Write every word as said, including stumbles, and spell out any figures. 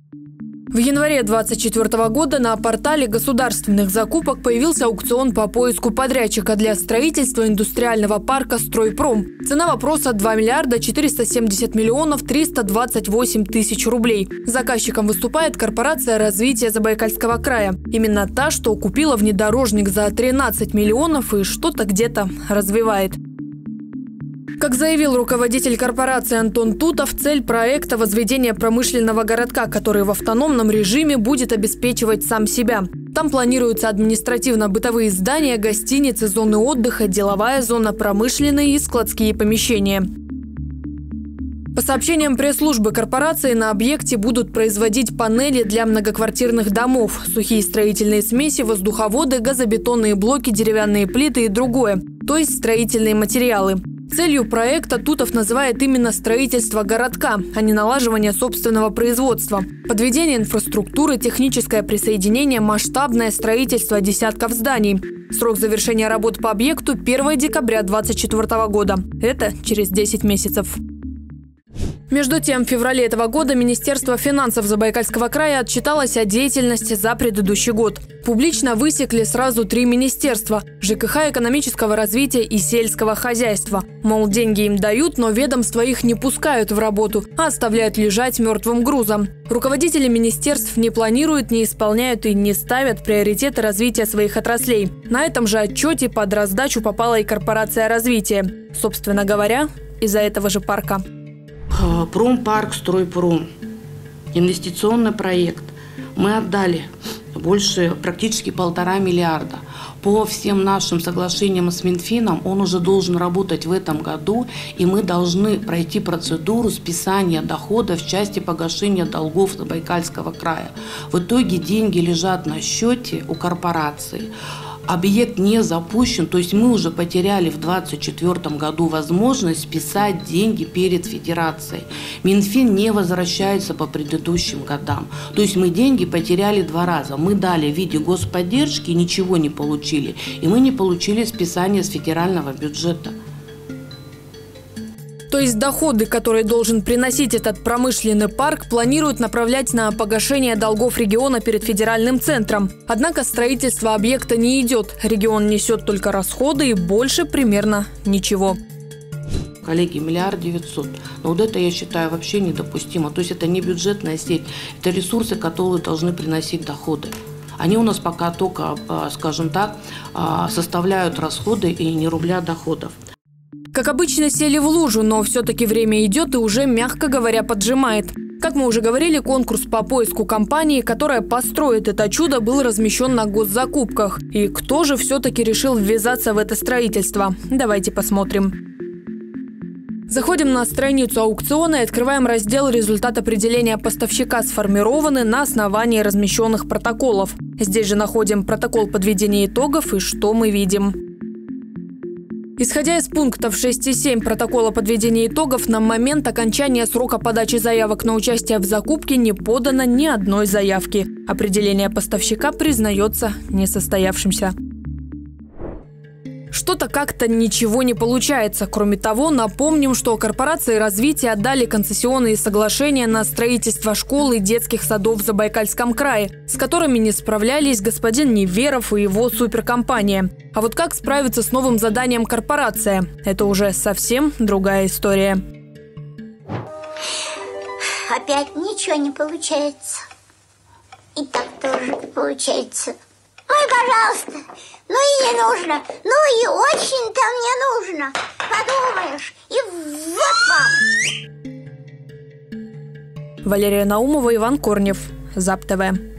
В январе две тысячи двадцать четвёртого года на портале государственных закупок появился аукцион по поиску подрядчика для строительства индустриального парка «Стройпром». Цена вопроса – два миллиарда четыреста семьдесят миллионов триста двадцать восемь тысяч рублей. Заказчиком выступает корпорация развития Забайкальского края. Именно та, что купила внедорожник за тринадцать миллионов и что-то где-то развивает. Как заявил руководитель корпорации Антон Тутов, цель проекта – возведение промышленного городка, который в автономном режиме будет обеспечивать сам себя. Там планируются административно-бытовые здания, гостиницы, зоны отдыха, деловая зона, промышленные и складские помещения. По сообщениям пресс-службы корпорации, на объекте будут производить панели для многоквартирных домов, сухие строительные смеси, воздуховоды, газобетонные блоки, деревянные плиты и другое, то есть строительные материалы. Целью проекта Тутов называет именно строительство городка, а не налаживание собственного производства. Подведение инфраструктуры, техническое присоединение, масштабное строительство десятков зданий. Срок завершения работ по объекту – первое декабря две тысячи двадцать четвёртого года. Это через десять месяцев. Между тем, в феврале этого года Министерство финансов Забайкальского края отчиталось о деятельности за предыдущий год. Публично высекли сразу три министерства – ЖКХ, экономического развития и сельского хозяйства. Мол, деньги им дают, но ведомства их не пускают в работу, а оставляют лежать мертвым грузом. Руководители министерств не планируют, не исполняют и не ставят приоритеты развития своих отраслей. На этом же отчете под раздачу попала и корпорация развития. Собственно говоря, из-за этого же парка. Промпарк «Стройпром». Инвестиционный проект. Мы отдали больше, практически полтора миллиарда. По всем нашим соглашениям с Минфином он уже должен работать в этом году, и мы должны пройти процедуру списания доходов в части погашения долгов Забайкальского края. В итоге деньги лежат на счете у корпорации. Объект не запущен, то есть мы уже потеряли в две тысячи двадцать четвёртом году возможность списать деньги перед федерацией. Минфин не возвращается по предыдущим годам. То есть мы деньги потеряли два раза. Мы дали в виде господдержки, ничего не получили. И мы не получили списание с федерального бюджета. То есть доходы, которые должен приносить этот промышленный парк, планируют направлять на погашение долгов региона перед федеральным центром. Однако строительство объекта не идет. Регион несет только расходы и больше примерно ничего. Коллеги, миллиард девятьсот. Но вот это, я считаю, вообще недопустимо. То есть это не бюджетная сеть, это ресурсы, которые должны приносить доходы. Они у нас пока только, скажем так, составляют расходы и ни рубля доходов. Как обычно, сели в лужу, но все-таки время идет и уже, мягко говоря, поджимает. Как мы уже говорили, конкурс по поиску компании, которая построит это чудо, был размещен на госзакупках. И кто же все-таки решил ввязаться в это строительство? Давайте посмотрим. Заходим на страницу аукциона и открываем раздел «Результат определения поставщика сформированы на основании размещенных протоколов». Здесь же находим протокол подведения итогов и что мы видим. Исходя из пунктов шесть и семь протокола подведения итогов, на момент окончания срока подачи заявок на участие в закупке не подано ни одной заявки. Определение поставщика признается несостоявшимся. Что-то как-то ничего не получается. Кроме того, напомним, что корпорации развития отдали концессионные соглашения на строительство школ и детских садов в Забайкальском крае, с которыми не справлялись господин Неверов и его суперкомпания. А вот как справиться с новым заданием корпорация – это уже совсем другая история. Опять ничего не получается. И так тоже не получается. Ну и пожалуйста, ну и не нужно, ну и очень-то мне нужно. Подумаешь, и вот вам. Валерия Наумова, Иван Корнев, ЗАП ТВ.